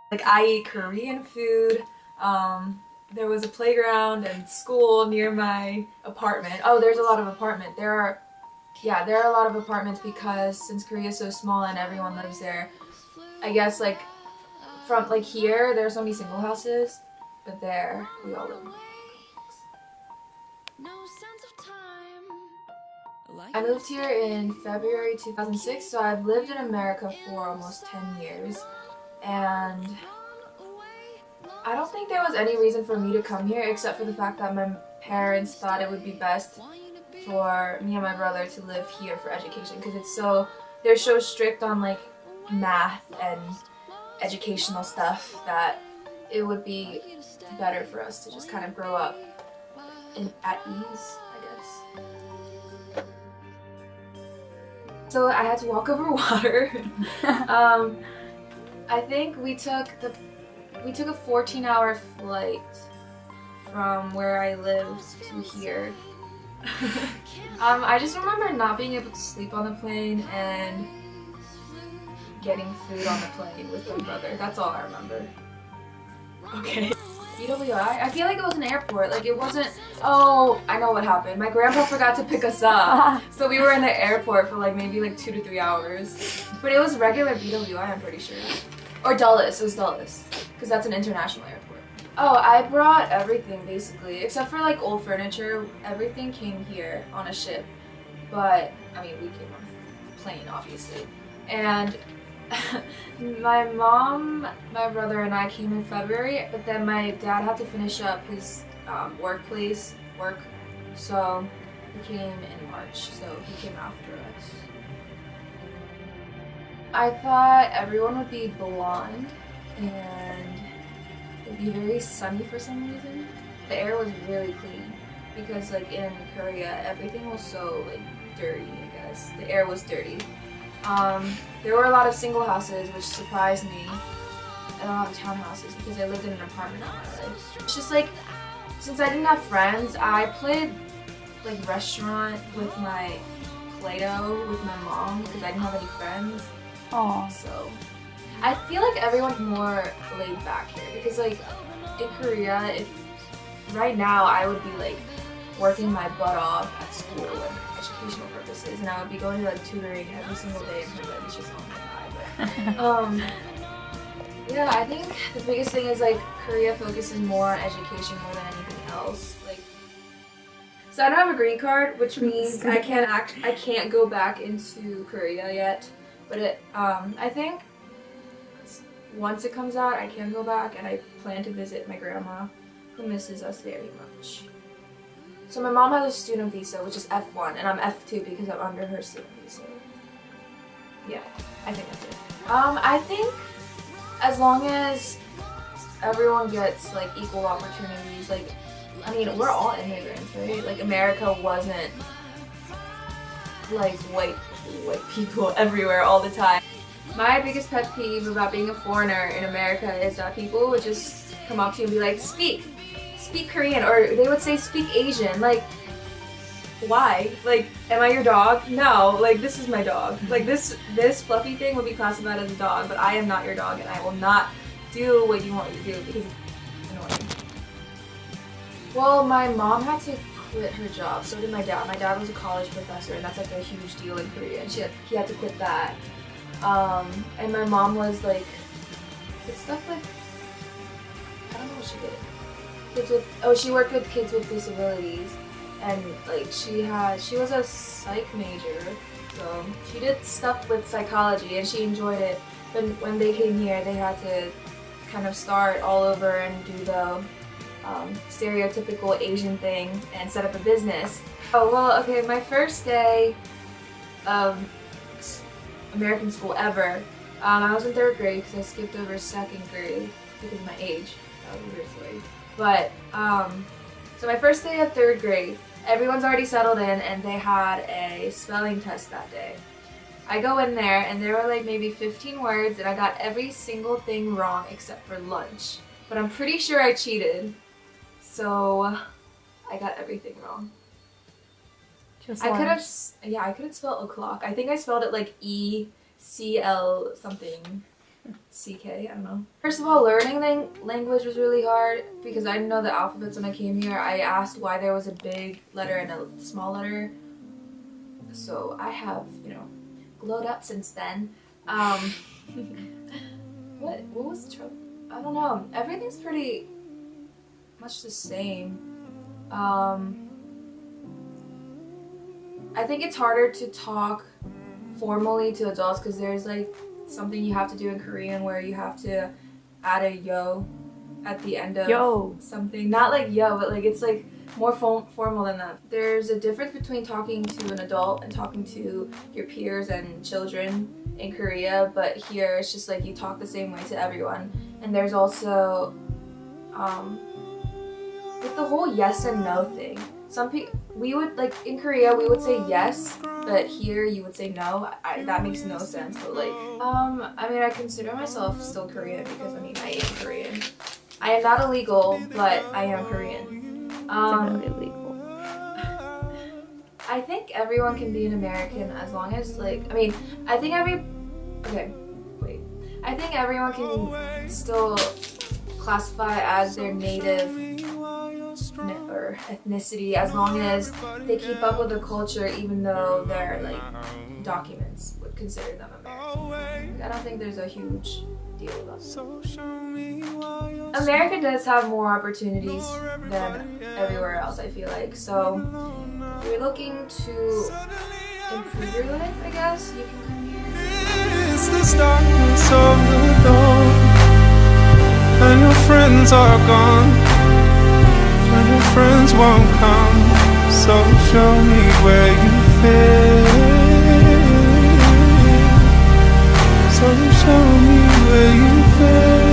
Like I eat Korean food. There was a playground and school near my apartment. Oh, there's a lot of apartment. There are a lot of apartments because since Korea is so small and everyone lives there, I guess like from like here there are so many single houses, but there we all live in complex. I moved here in February 2006, so I've lived in America for almost 10 years, and I don't think there was any reason for me to come here except for the fact that my parents thought it would be best for me and my brother to live here for education because they're so strict on like math and educational stuff that it would be better for us to just kind of grow up at ease, I guess. So I had to walk over water. I think we took a 14-hour flight from where I lived to here. I just remember not being able to sleep on the plane and getting food on the plane with my brother. That's all I remember. Okay. BWI? I feel like it was an airport. Like it wasn't. Oh, I know what happened. My grandpa forgot to pick us up. So we were in the airport for like maybe like 2 to 3 hours. But it was regular BWI, I'm pretty sure. Or Dulles. It was Dulles. Because that's an international airport. Oh, I brought everything basically. Except for like old furniture. Everything came here on a ship. But, I mean, we came on a plane, obviously. And my mom, my brother, and I came in February, but then my dad had to finish up his work, so he came in March, so he came after us. I thought everyone would be blonde, and it would be very sunny for some reason. The air was really clean, because like in Korea, everything was so like dirty, I guess. The air was dirty. There were a lot of single houses, which surprised me, and a lot of townhouses because I lived in an apartment all my life. It's just like, since I didn't have friends, I played like restaurant with my Play-Doh with my mom because I didn't have any friends. Aww. So I feel like everyone's more laid back here because like in Korea, right now I would be like working my butt off at school and educational purposes, and I would be going to like tutoring every single day and it's just on my eye. But yeah, I think the biggest thing is like Korea focuses more on education more than anything else. Like, so I don't have a green card, which means I can't go back into Korea yet. But I think once it comes out, I can go back, and I plan to visit my grandma, who misses us very much. So my mom has a student visa, which is F1, and I'm F2 because I'm under her student visa. Yeah, I think that's it. I think as long as everyone gets like equal opportunities, like, I mean, we're all immigrants, right? Like America wasn't like white people everywhere all the time. My biggest pet peeve about being a foreigner in America is that people would just come up to you and be like, speak Korean, or they would say speak Asian. Like, why? Like, am I your dog? No, like this is my dog. Like this fluffy thing would be classified as a dog, but I am not your dog and I will not do what you want me to do because it's annoying. Well, my mom had to quit her job, so did my dad. My dad was a college professor, and that's like a huge deal in Korea, and he had to quit that. And my mom was like, it's stuff like, I don't know what she did. She worked with kids with disabilities, and like she was a psych major, so she did stuff with psychology and she enjoyed it. But when they came here, they had to kind of start all over and do the stereotypical Asian thing and set up a business. Oh well, okay, my first day of American school ever, I was in 3rd grade because I skipped over 2nd grade because of my age. That was a weird story. But, so my first day of 3rd grade, everyone's already settled in and they had a spelling test that day. I go in there and there were like maybe 15 words and I got every single thing wrong except for lunch. But I'm pretty sure I cheated. So, I got everything wrong. Just I could have spelled o'clock. I think I spelled it like E-C-L something. CK, I don't know. First of all, learning language was really hard because I didn't know the alphabets when I came here. I asked why there was a big letter and a small letter. So I have, you know, glowed up since then. What was the trouble? I don't know. Everything's pretty much the same. I think it's harder to talk formally to adults because there's like something you have to do in Korean where you have to add a yo at the end of Yo. something. Not like yo, but like it's like more formal than that. There's a difference between talking to an adult and talking to your peers and children in Korea, but here it's just like you talk the same way to everyone. And there's also with the whole yes and no thing. Some people, we would, like, in Korea, we would say yes, but here you would say no. That makes no sense, but like, I mean, I consider myself still Korean because, I mean, I am Korean. I am not illegal, but I am Korean. Definitely illegal. I think everyone can be an American as long as, like, I mean, I think everyone can still classify as their native or ethnicity as long as they keep up with the culture, even though their like documents would consider them American. I don't think there's a huge deal about that. America does have more opportunities than everywhere else, I feel like. So if you're looking to improve your life, I guess you can come here. It's the darkness of the dawn, and your friends are gone. And your friends won't come, so show me where you fit. So show me where you fit.